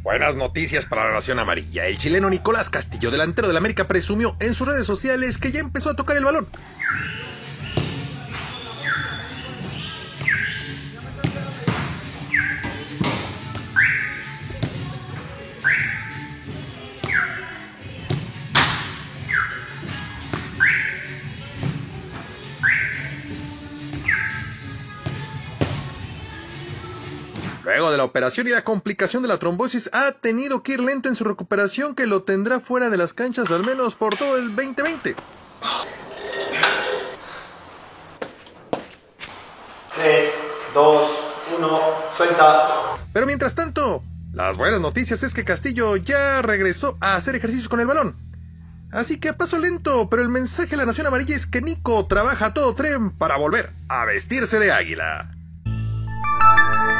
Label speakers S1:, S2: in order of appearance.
S1: Buenas noticias para la Nación Amarilla. El chileno Nicolás Castillo, delantero del América, presumió en sus redes sociales que ya empezó a tocar el balón. Luego de la operación y la complicación de la trombosis, ha tenido que ir lento en su recuperación, que lo tendrá fuera de las canchas al menos por todo el 2020.
S2: 3, 2, 1, suelta.
S1: Pero mientras tanto, las buenas noticias es que Castillo ya regresó a hacer ejercicios con el balón. Así que a paso lento, pero el mensaje a la Nación Amarilla es que Nico trabaja a todo tren para volver a vestirse de águila.